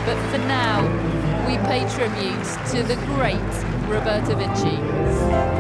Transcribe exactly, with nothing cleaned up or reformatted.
But for now, we pay tribute to the great Roberta Vinci.